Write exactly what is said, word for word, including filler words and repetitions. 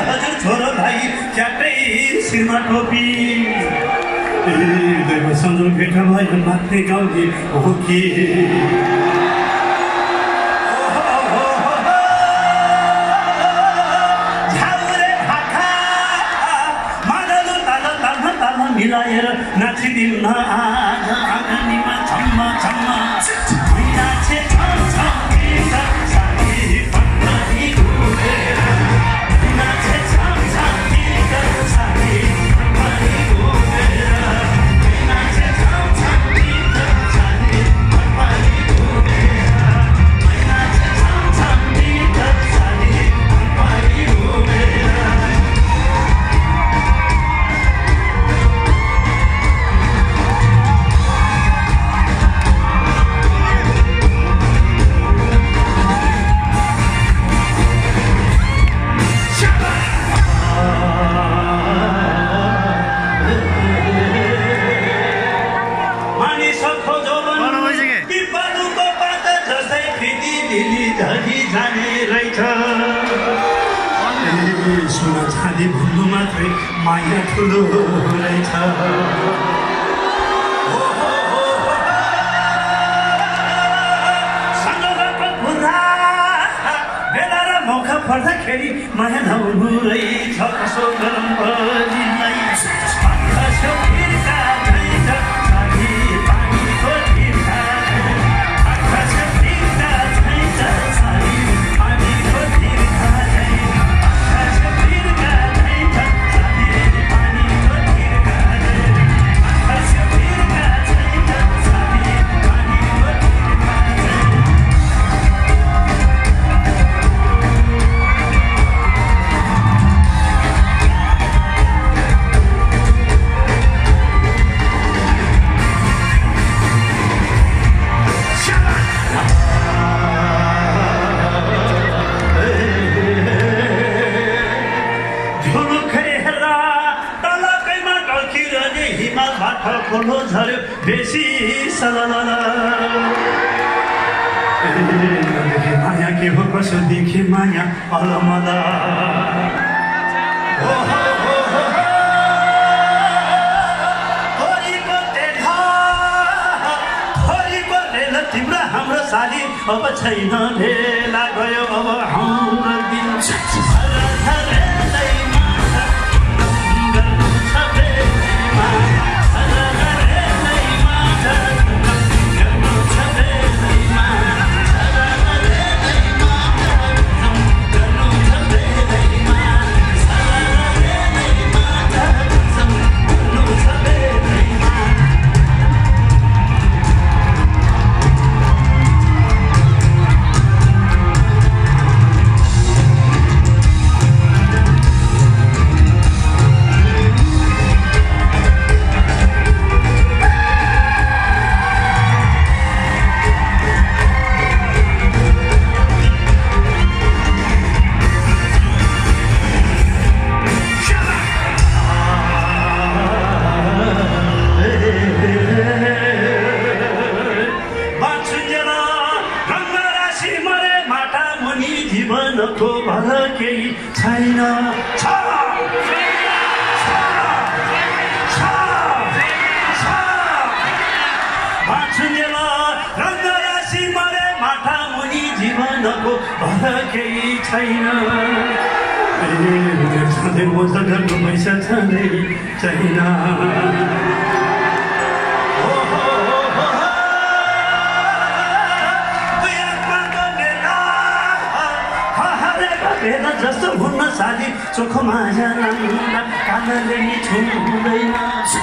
हजुर छोरो भाइ च्याटै सिरमा टोपी दैव संजोग भेट भयो नाच्ने गाउँले हो कि झाउरे भाका मादल ताल ताल ताल मिलाएर नाचिदिउन आज आँगनीमा छम्म छम्म मै नाचे छम छम गीत साथी पन्ध्री घुमेर मै नाचे छम छम गीत साथी पन्ध्री घुमेर मै नाचे छम छम गीत साथी पन्ध्री घुमेर मै नाचे छम छम गीत साथी पन्ध्री घुमेर सुना छाली भन्नु मात्रै माया ठुलो रहेछ सँगको कुरा बेला र मौका पर्दाखेरि माया नहुनु रहेछ कसो गरम परिलाई खोलो झर्यो बेसी सललला देखे माया के हो कसो देखे माया अलमला थोरीको तेधा थोरीको रेल तिम्रो हाम्रो साली अब छैन भेला गयो अब हाम्रो दिन पैसा छँदै छैन जस्तो हुन्न साली चोखो माझा कानले नि छुँदैन